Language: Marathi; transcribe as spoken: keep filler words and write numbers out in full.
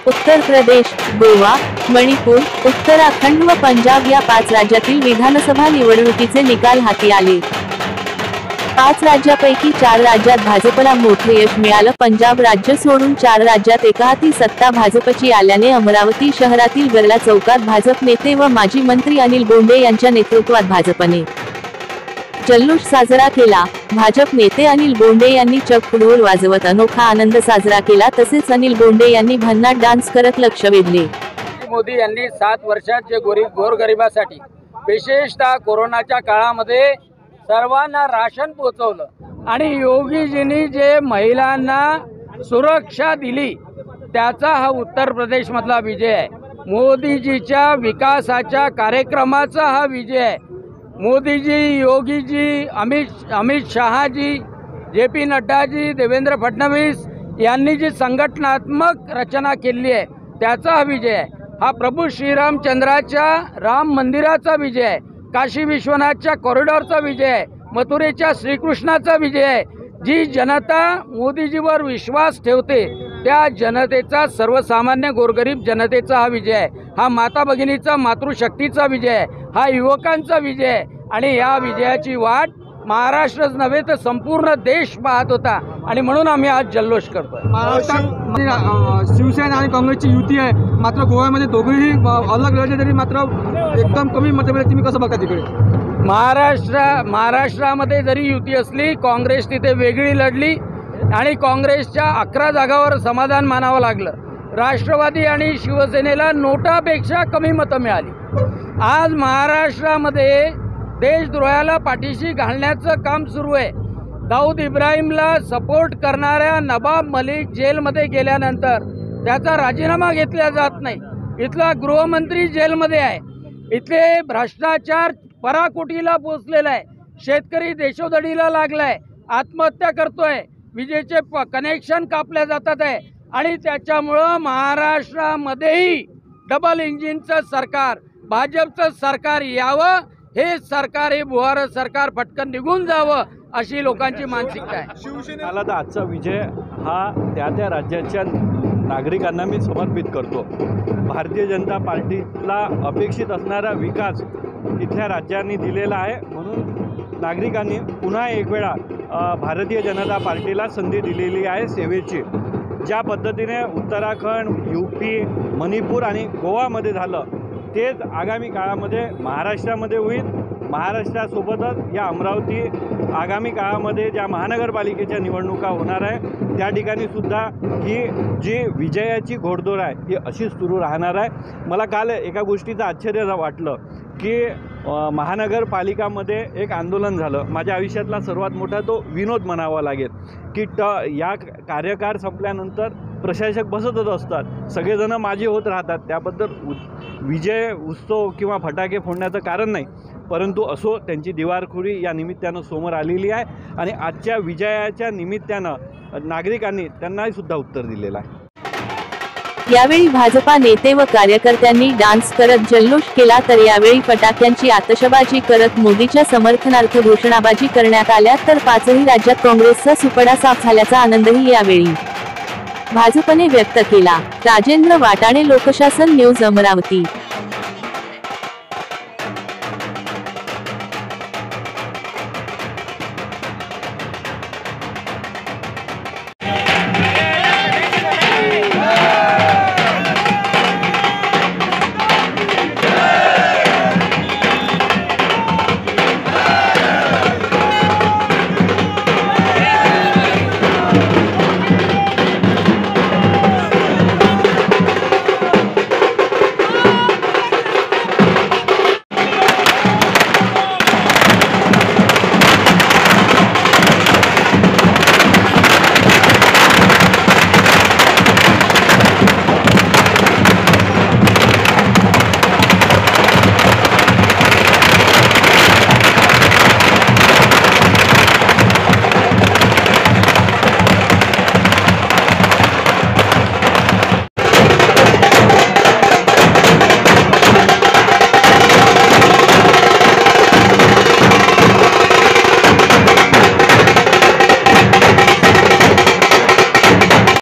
उत्तर प्रदेश, गोवा, मणिपूर, उत्तराखंड व पंजाब या पाच राज्यातील विधानसभा निवडणुकीचे निकाल हाती आले। पाच राज्यापैकी चार राज्यात भाजपला मोठे यश मिळालं। पंजाब राज्य सोडून चार राज्यात एकाहाती सत्ता भाजपची आल्याने अमरावती शहरातील गरला चौकात भाजप नेते व माजी मंत्री अनिल बोंडे यांच्या नेतृत्वात भाजपने जल्लोष साजरा केला। भाजप नेते अनिल बोंडे यांनी चक्क ढोल वाजवत अनोखा आनंद साजरा केला। तसेच अनिल बोंडे यांनी भन्नाट डान्स करत लक्ष वेधले। मोदी यांनी सात वर्षात जे गरीब गोरगरिबासाठी विशेषतः कोरोनाच्या काळामध्ये सर्वांना राशन पोहोचवलं आणि योगीजींनी जे महिलांना सुरक्षा दिली त्याचा हा उत्तर प्रदेश मधला विजय आहे। मोदीजीच्या विकासाच्या कार्यक्रमाचा हा विजय आहे। मोदीजी, योगीजी, अमित अमित शहाजी, जे पी नड्डाजी, देवेंद्र फडणवीस यांनी जी संघटनात्मक रचना केली आहे त्याचा हा विजय आहे। हा प्रभू श्रीरामचंद्राच्या राम मंदिराचा विजय आहे। काशी विश्वनाथच्या कॉरिडॉरचा विजय आहे। मथुरेच्या श्रीकृष्णाचा विजय आहे। जी जनता मोदीजीवर विश्वास ठेवते त्या जनतेचा, सर्वसामान्य गोरगरीब जनतेचा हा विजय आहे। हा माता भगिनीचा, मातृशक्तीचा विजय आहे। हा युवकांचा विजय आहे आणि या विजयाची वाट महाराष्ट्रच नव्हे तर संपूर्ण देश पाहत होता आणि म्हणून आम्ही आज जल्लोष करतोय। महाराष्ट्रात शिवसेना आणि काँग्रेसची युती आहे, मात्र गोव्यामध्ये दोघेही अलग लढले तरी मात्र एकदम कमी मतभेद। तुम्ही कसं बघता तिकडे? महाराष्ट्र महाराष्ट्रामध्ये जरी युती असली, काँग्रेस तिथे वेगळी लढली आणि काँग्रेसच्या अकरा जागावर समाधान मानावं लागलं। राष्ट्रवादी आणि शिवसेनेला नोटापेक्षा कमी मतं मिळाली। आज महाराष्ट्रामध्ये देशद्रोहाला पाठीशी घालण्याचं काम सुरू आहे। दाऊद इब्राहिमला सपोर्ट करणाऱ्या नवाब मलिक जेलमध्ये गेल्यानंतर त्याचा राजीनामा घेतला जात नाही। इथला गृहमंत्री जेलमध्ये आहे। इथले भ्रष्टाचार पराकोटीला पोचलेला आहे। शेतकरी देशोधडीला लागलाय, आत्महत्या करतोय, विजेचे कनेक्शन कापल्या जातात आहे आणि त्याच्यामुळं महाराष्ट्रामध्येही डबल इंजिनचं सरकार, भाजपचं सरकार यावं, हे सरकार, हे बुहार सरकार पटकन निघून जावं अशी लोकांची मानसिकता आहे। शिवसेनेला तर आजचा विजय हा त्या त्या राज्याच्या नागरिकांना मी समर्पित करतो। भारतीय जनता पार्टीला अपेक्षित असणारा विकास इथल्या राज्यांनी दिलेला आहे, म्हणून नागरिकांनी पुन्हा एक वेळा भारतीय जनता पार्टीला संधी दिलेली आहे सेवेची। ज्या पद्धतीने उत्तराखंड, यूपी, मणिपूर आणि गोवामध्ये झालं तेच आगामी काळामध्ये महाराष्ट्रामध्ये होईल। महाराष्ट्रासोबतच या अमरावती आगामी काळामध्ये ज्या महानगरपालिकेच्या निवडणुका होणार आहे त्या ठिकाणी सुद्धा ही जी विजयाची घोडदौड आहे ही अशीच सुरू राहणार आहे। मला काल एका गोष्टीचं आश्चर्य वाटलं की महानगरपालिकामध्ये एक आंदोलन झालं। माझ्या आयुष्यातला सर्वात मोठा तो विनोद म्हणावा लागेल की ट या कार्यकाळ संपल्यानंतर प्रशासक बसतच असतात, सगळेजण माझे होत राहतात। त्याबद्दल विजय उत्सव किंवा फटाके फोडण्याचं कारण नाही, परंतु असो त्यांची दिवारखोरी या निमित्तानं समोर आलेली आहे आणि आजच्या विजयाच्या निमित्तानं नागरिकांनी त्यांनाही सुद्धा उत्तर दिलेलं आहे। यावेळी भाजपा नेते व कार्यकर्त्यांनी डान्स करत जल्लोष केला, तर यावेळी फटाक्यांची आतषबाजी करत मोदीच्या समर्थनार्थ घोषणाबाजी करण्यात आल्या। तर पाचही राज्यात काँग्रेसचा सुपडा साफ झाल्याचा आनंदही यावेळी भाजपने व्यक्त केला। राजेंद्र वाटाणे, लोकशासन न्यूज, अमरावती।